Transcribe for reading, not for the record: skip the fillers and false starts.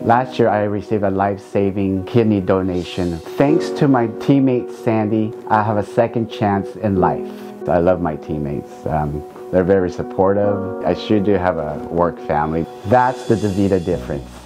Last year, I received a life-saving kidney donation. Thanks to my teammate, Sandy, I have a second chance in life. I love my teammates. They're very supportive. I sure do have a work family. That's the DaVita difference.